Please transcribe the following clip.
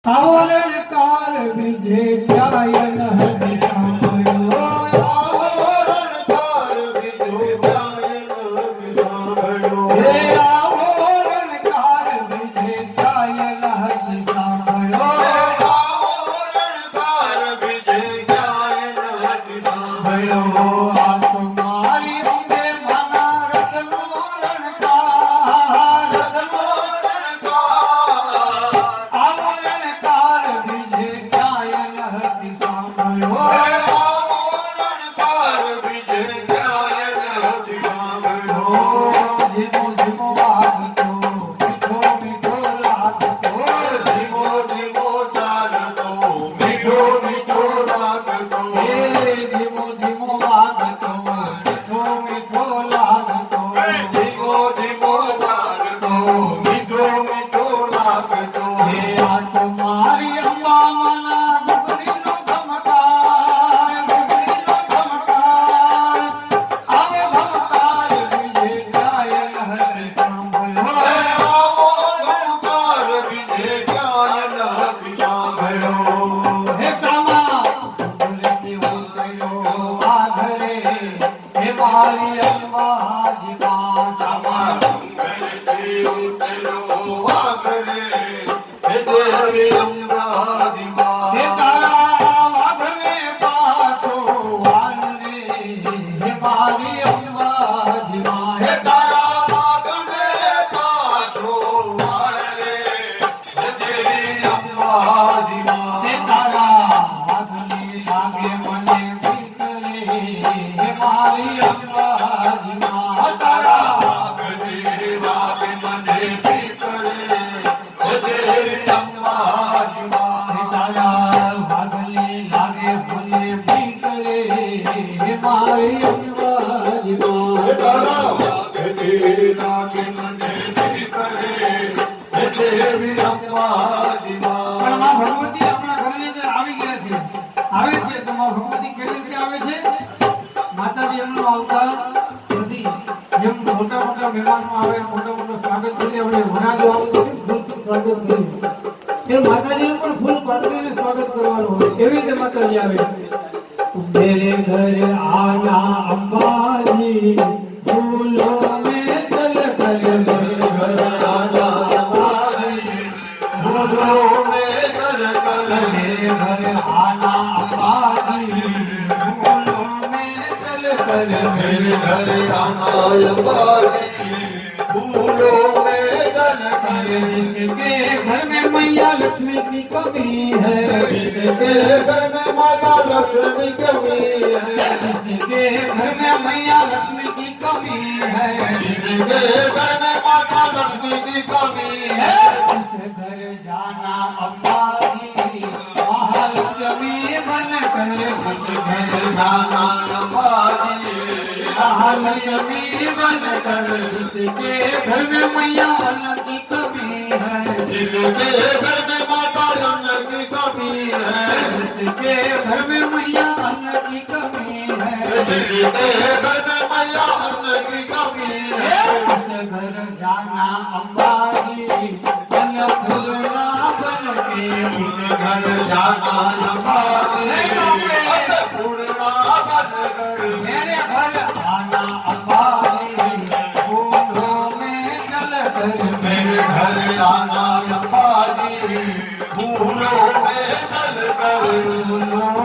आवरण कार विजय ध्यान हरि सांभळो आवरण कार विजय ध्यान हरि सांभळो हे आवरण कार विजय ध्यान हरि सांभळो आवरण कार विजय ध्यान हरि सांभळो आत्मारी अंबे मना रत्नोरण कार रत्नोरण कार आवरण कार विजय ध्यान हरि सांभळो आवरण कार विजय ध्यान हरि सांभळो धीमो धीमो वागतो मिठो मिठो लागतो धीमो धीमो चालतो मिठो मिठो लागतो हे धीमो धीमो वागतो मिठो मिठो लागतो धीमो धीमो वागतो मिठो मिठो लागतो हे आत्मारी अंबा मना घुगरीनो चमकार घुगरीनो चमकार आवे भमकार विजय ध्यान हरि सांभळो आवो भमकार विजय ध्यान हरि सांभळो हे सामा बोलती उतरो आधरे हे मारी अंबा जीवा सामा बोलती उतरो आधरे हे देवी अंबा जीवा हे तारा वाघवे पाछो वानरे हे मारी अंबा जीवा हे तारा वाघवे पाछो वानरे हे देवी अंबा जीवा हे तारा वाघले लागे मने भीतरे हे मारी अंबा जीवा हे तारा वाघले लागे मने भीतरे हे देवी अंबा जीवा हे तारा वाघले लागे मने भीतरे हे मारी अंबा जीवा हे तारा वाघले लागे मने भीतरे हे देवी अंबा जीवा પણ માં ભગવતી આપણા ઘરની અંદર આવી ગયા છે આવે છે તો માં ભગવતી કેવી રીતે આવે છે માતાજી એમનો અવતાર નથી જેમ મોટા મોટા મહેમાનો આવે મોટા મોટા સ્વાગત કરી આપણે વનાજો આવે ફૂલ સ્વાગત કરી તે માતાજીનું પણ ફૂલ પાથરીને સ્વાગત કરવાનું હોય એવી રીતે માતાજી આવે मेरे घर आना अंबाजी फूलों में चल कर मेरे घर आना अंबाजी फूलों में चल कर मेरे घर आना अंबाजी फूलों में चल कर मेरे घर आना अंबाजी फूलों में चल कर जिसके घर में मैया लक्ष्मी की कमी है जिसके घर में माता लक्ष्मी कमी है जिसके घर में मैया लक्ष्मी की कमी है जिसके घर में माता लक्ष्मी की कमी है उस घर जाना अंबाजी महालक्ष्मी बन कर उस घर जाना अंबाजी महालक्ष्मी बन कर जिसके घर में मैया अन्न की कमी है जिसके घर में माता अन्न की कमी है जिसके घर में मैया अन्न की कमी है जिसके घर में मैया अन्न की कमी है उस घर जाना अंबाजी बन फूलना बन के उस घर जाना अंबाजी फूलना बन कर मेरे घर आना अंबाजी फूलों में चल कर मेरे घर आना अंबाजी फूलों में चल कर फूलों